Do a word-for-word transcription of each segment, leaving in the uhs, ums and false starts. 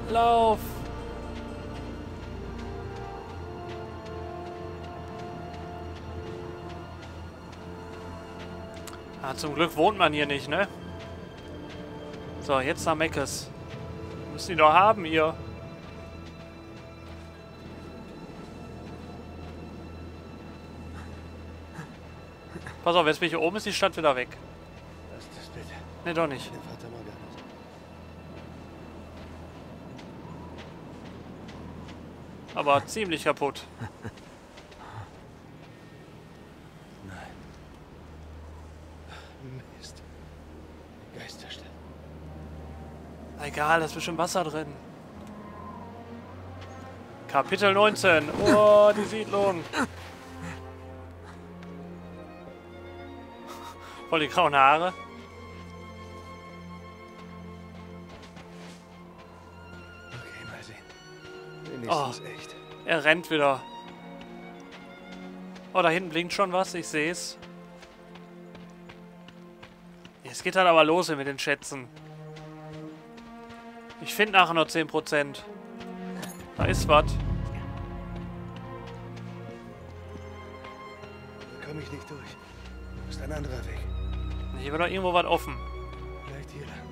Lauf! Ah, zum Glück wohnt man hier nicht, ne? So, jetzt nach Meckes. Müssen die doch haben hier. Pass auf, jetzt bin ich hier oben, ist die Stadt wieder weg. Was ist das bitte? Ne, doch nicht. Der Vater Morganas. Aber ziemlich kaputt. Nein. Mist. Geisterstadt. Egal, da ist bestimmt Wasser drin. Kapitel neunzehn. Oh, die Siedlung. Voll die grauen Haare. Okay, mal sehen. Wenigstens Oh. echt. Er rennt wieder. Oh, da hinten blinkt schon was. Ich sehe es. Jetzt geht halt aber los hier mit den Schätzen. Ich finde nachher nur zehn Prozent. Da ist was. Da komme ich nicht durch. Das ist ein anderer Weg. Hier war doch irgendwo was offen. Vielleicht hier lang.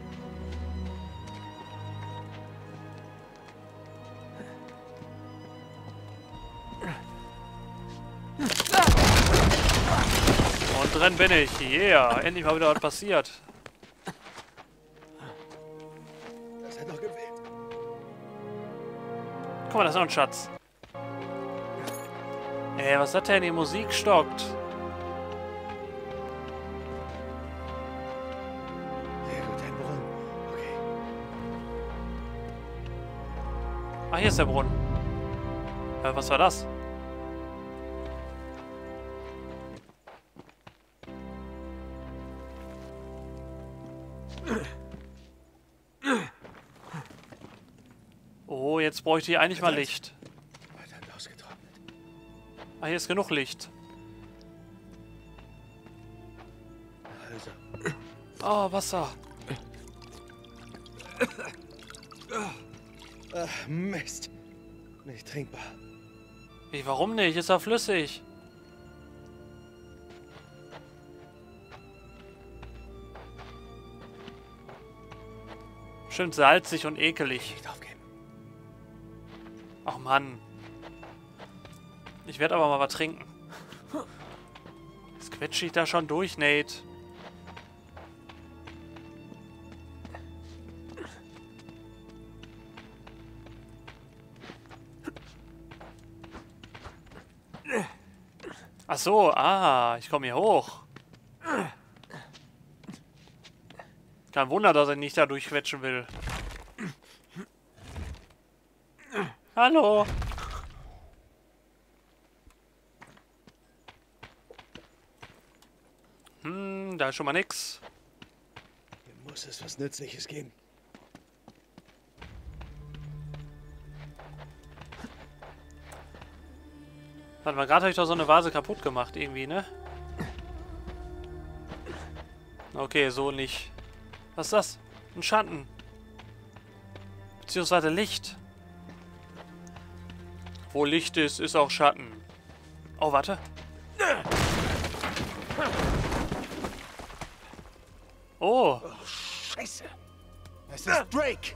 Und drin bin ich. Yeah. Endlich mal wieder was passiert. Das hat noch gefehlt. Guck mal, das ist noch ein Schatz. Ey, was ist das denn? Die Musik stockt. Sehr gut, ein Brunnen. Okay. Ach, hier ist der Brunnen. Ja, was war das? Oh, jetzt bräuchte ich eigentlich mal Licht. Weiter ausgetrocknet. Ah, hier ist genug Licht. Also. Oh, Wasser. Ach, Mist. Nicht trinkbar. Wie, warum nicht? Ist doch flüssig. Schön salzig und ekelig. Nicht aufgeben. Ach Mann. Ich werde aber mal was trinken. Jetzt quetsche ich da schon durch, Nate. Ach so, ah, ich komme hier hoch. Kein Wunder, dass er nicht da durchquetschen will. Hallo. Hm, da ist schon mal nix. Hier muss es was Nützliches geben. Warte mal, gerade habe ich doch so eine Vase kaputt gemacht, irgendwie, ne? Okay, so nicht. Was ist das? Ein Schatten. Beziehungsweise Licht. Wo Licht ist, ist auch Schatten. Oh, warte. Oh. Oh, Scheiße. Es ist Drake.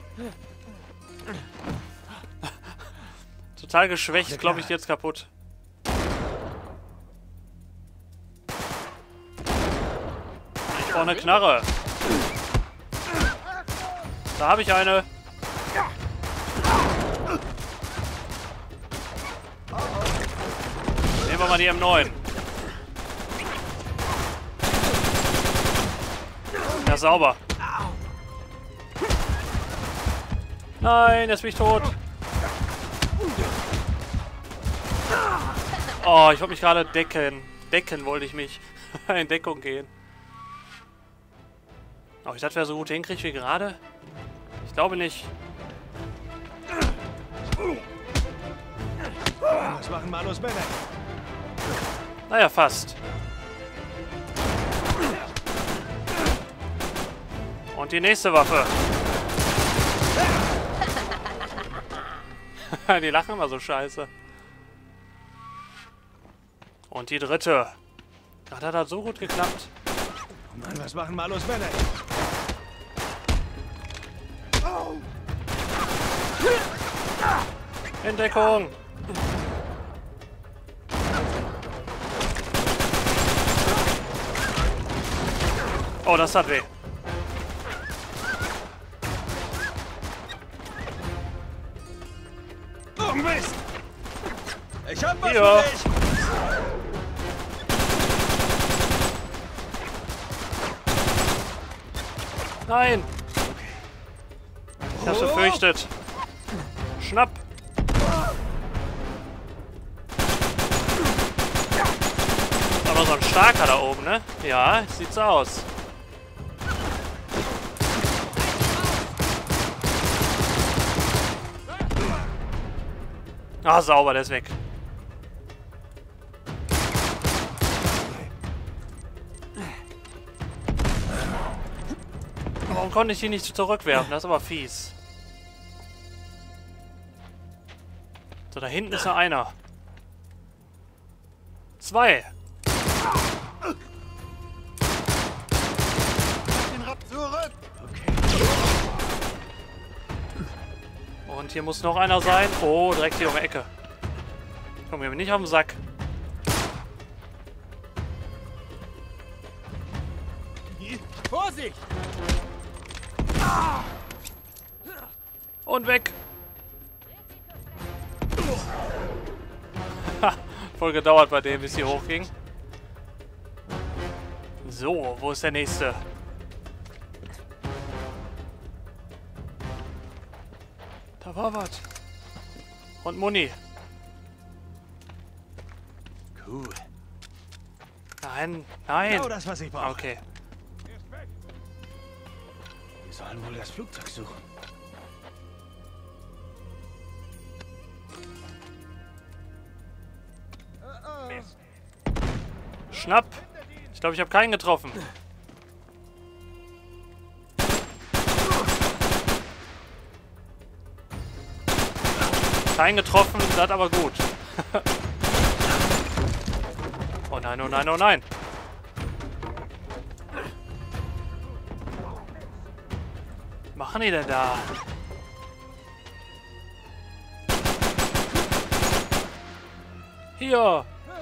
Total geschwächt, glaube ich, jetzt kaputt. Ich brauche eine Knarre. Da habe ich eine. Nehmen wir mal die M neun. Ja, sauber. Nein, jetzt bin ich tot. Oh, ich wollte mich gerade decken. Decken wollte ich mich. In Deckung gehen. Oh, ich dachte, wer so gut hinkriegt wie gerade. Ich glaube nicht. Was machen Manos Männer? Naja, fast. Und die nächste Waffe. Die lachen immer so scheiße. Und die dritte. Ach, das hat so gut geklappt. Oh Mann, was machen Marlos Männer? Oh. In Deckung. Oh, das hat weh. Oh Mist! Ich hab was Hier. für dich! Nein! Ich hab's befürchtet. Schnapp! Ist aber so ein starker da oben, ne? Ja, sieht so aus. Ah, sauber, der ist weg. Warum konnte ich ihn nicht zurückwerfen? Das ist aber fies. So, da hinten ist noch einer. Zwei. Den Rapp zurück! Okay. Und hier muss noch einer sein. Oh, direkt hier um die Ecke. Komm mir nicht auf den Sack. Vorsicht! Und weg. Ha, voll gedauert bei dem, bis hier hochging. So, wo ist der nächste? Da war was. Und Muni. Cool. Nein, nein. Genau das, was ich brauche. Okay. Wir sollen wohl das Flugzeug suchen. Schnapp. Ich glaube, ich habe keinen getroffen. Keinen getroffen, das aber gut. Oh nein, oh nein, oh nein. Was machen die denn da? Hier.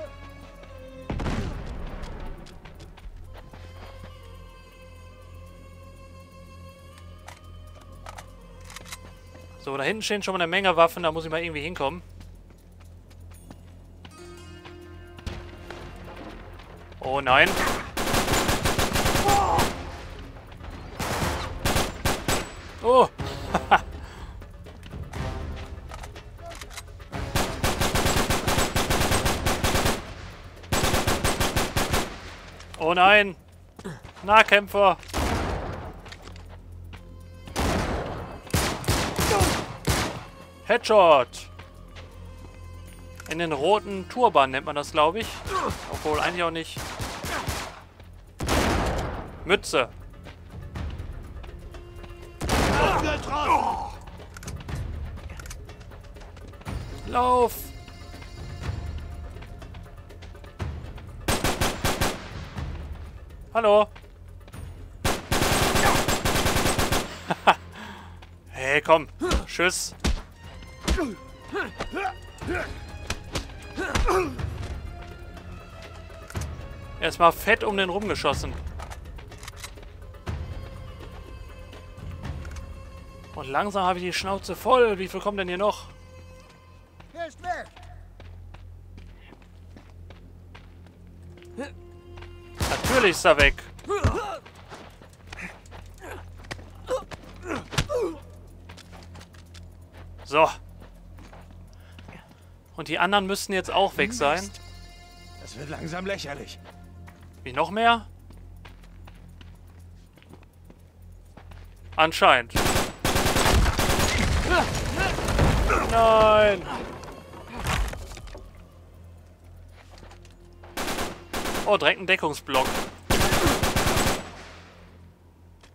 So, da hinten stehen schon mal eine Menge Waffen, da muss ich mal irgendwie hinkommen. Oh nein. Oh. Oh nein. Nahkämpfer. Headshot. In den roten Turban nennt man das, glaube ich. Obwohl, eigentlich auch nicht. Mütze. Lauf. Hallo. Hey, komm. Tschüss. Erstmal fett um den rumgeschossen. Und langsam habe ich die Schnauze voll. Wie viel kommt denn hier noch? Er ist weg! Natürlich ist er weg. So. Und die anderen müssten jetzt auch weg sein. Das wird langsam lächerlich. Wie, noch mehr? Anscheinend. Nein. Oh, direkt ein Deckungsblock.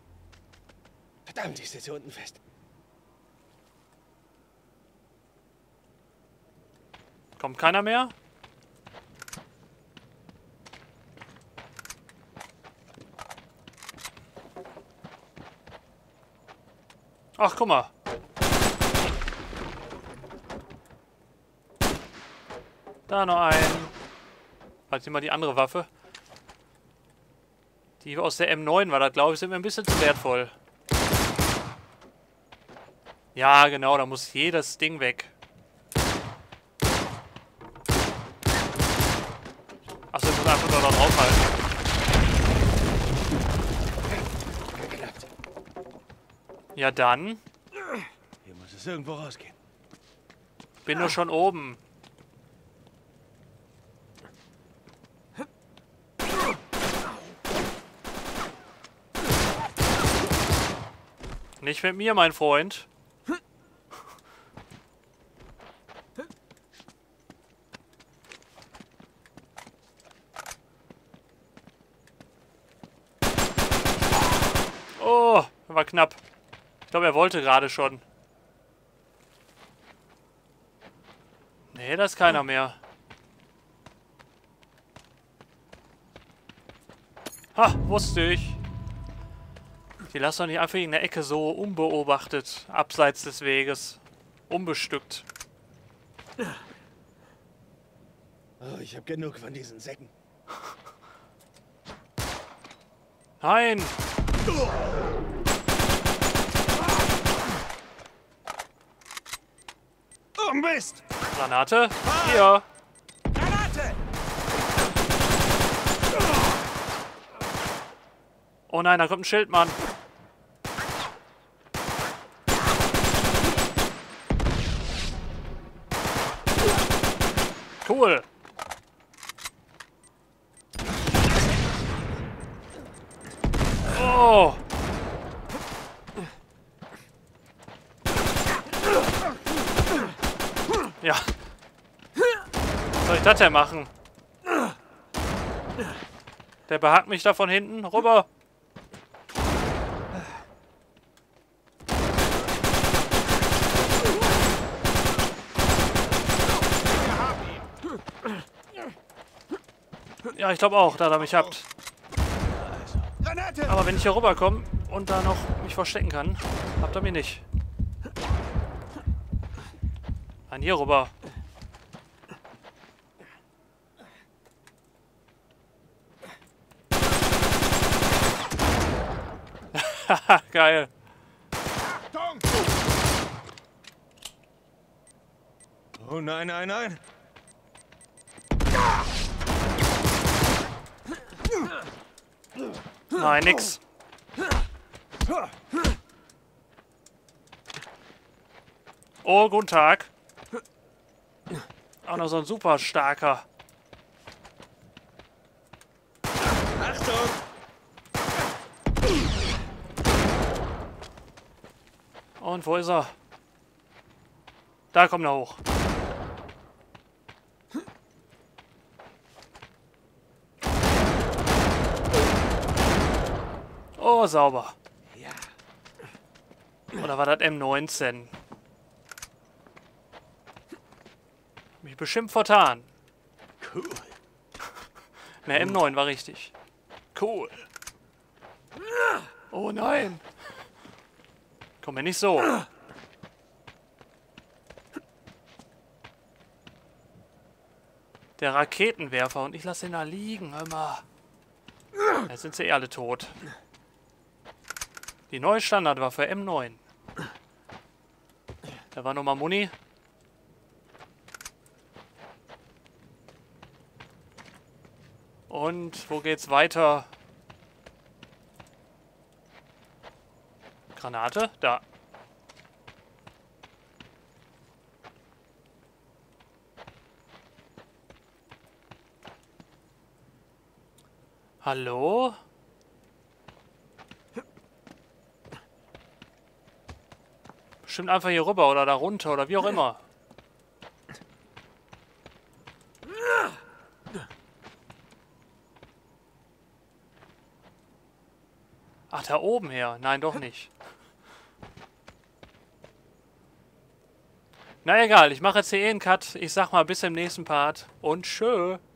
Verdammt, ich sitze unten fest. Kommt keiner mehr? Ach, guck mal. Da noch ein. Halt mal die andere Waffe. Die aus der M neun war das, glaube ich, sind mir ein bisschen zu wertvoll. Ja, genau, da muss jedes Ding weg. Achso, ich muss einfach nur noch draufhalten. Geklappt. Ja, dann. Hier muss es irgendwo rausgehen. Bin nur schon oben. Nicht mit mir, mein Freund. Oh, war knapp. Ich glaube, er wollte gerade schon. Nee, da ist keiner mehr. Ha, wusste ich. Die lassen doch nicht einfach in der Ecke so unbeobachtet, abseits des Weges. Unbestückt. Oh, ich habe genug von diesen Säcken. Nein! Oh, Mist! Granate? Hier! Granate! Oh nein, da kommt ein Schildmann. Cool. Oh. Ja. Was soll ich das denn machen? Der behagt mich da von hinten rüber. Ja, ich glaube auch, da er mich habt. Granate! Aber wenn ich hier rüberkomme und da noch mich verstecken kann, habt ihr mich nicht. Nein, hier rüber. Haha, geil. Achtung! Oh nein, nein, nein! Nein, nix. Oh, guten Tag. Auch noch so ein super starker. Achtung! Und wo ist er? Da kommt er hoch. Oh, sauber. Ja. Oder war das M neunzehn? Mich bestimmt vertan. Cool. Ne, M neun war richtig. Cool. Oh nein. Komm mir nicht so. Der Raketenwerfer und ich lasse ihn da liegen, hör mal. Jetzt sind sie eh alle tot. Die neue Standardwaffe M neun. Da war nochmal Muni. Und wo geht's weiter? Granate? Da. Hallo? Bestimmt einfach hier rüber oder da runter oder wie auch immer. Ach, da oben her. Nein, doch nicht. Na egal, ich mache jetzt hier eh einen Cut. Ich sag mal bis im nächsten Part und tschö.